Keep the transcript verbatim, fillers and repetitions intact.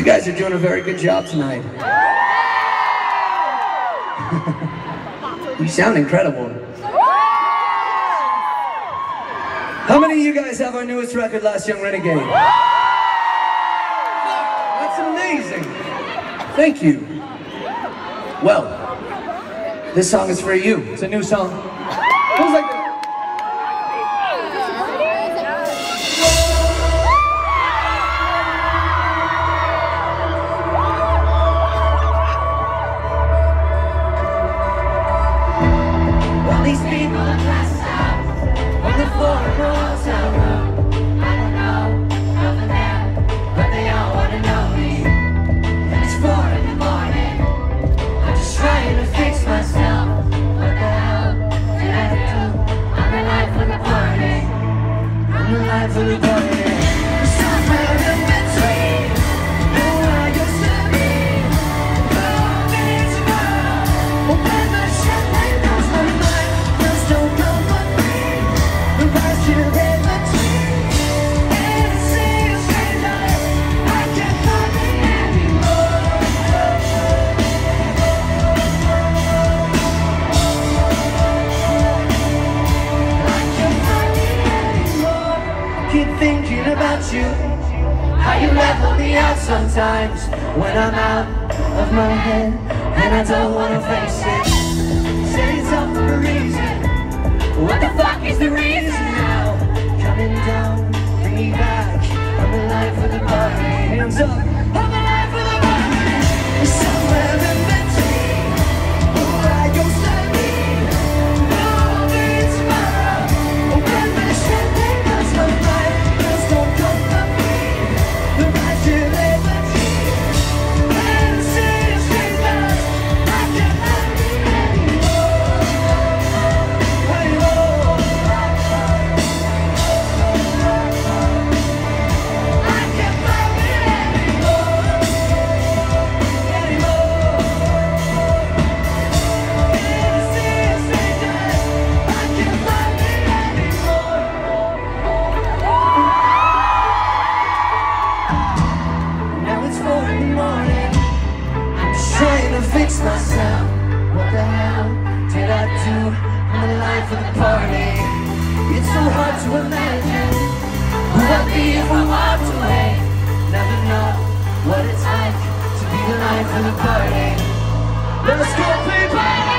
You guys are doing a very good job tonight. You sound incredible. How many of you guys have our newest record, Last Young Renegade? That's amazing. Thank you. Well, this song is for you. It's a new song. It goes like this. These people are passed out on the floor of the hotel room. I don't know nothing there, but they all want to know me. It's four in the morning. I'm just trying to fix myself. What the hell did I do? I'm alive for the party. I'm alive for the party. Somewhere in between who I used to be. Love me tomorrow. When the champagne goes my mind. Don't come for me. The past you in the trees. And it seems strange I can't find me anymore. I can't find me anymore. Keep thinking about you. How you level me out sometimes when I'm out of my head and I don't wanna face it. Say it's all for a reason. What the fuck is the reason now? Coming down, bring me back. I'm alive for the party. Hands up. I'm alive for the party. Somewhere in between who I used to be. Will be tomorrow. When the champagne comes my mind, just don't come for me. The right shit in the trees. And the city streets down. I can't find me anymore. Fix myself. What the hell did I do? I'm alive for the party. It's so hard to imagine who I'd be if I walked away. Never know what it's like to be alive for the party. Let's go, people!